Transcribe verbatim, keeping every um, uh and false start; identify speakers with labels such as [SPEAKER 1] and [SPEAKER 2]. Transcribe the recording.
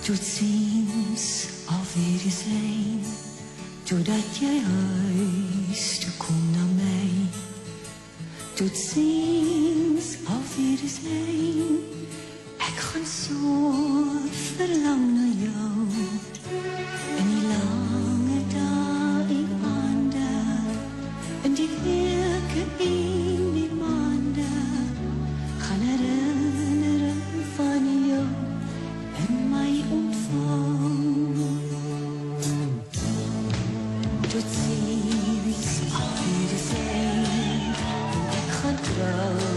[SPEAKER 1] Tot ziens, auf Wiedersehen, totdat jy huis toe kom na my. Tot ziens, auf Wiedersehen, ek gaan so verlang na jou. In die lange dae en aande, in die weke en die maande, gaan herinnering van jou in my ontvang. Tot ziens, auf Wiedersehen, ek gaan trouw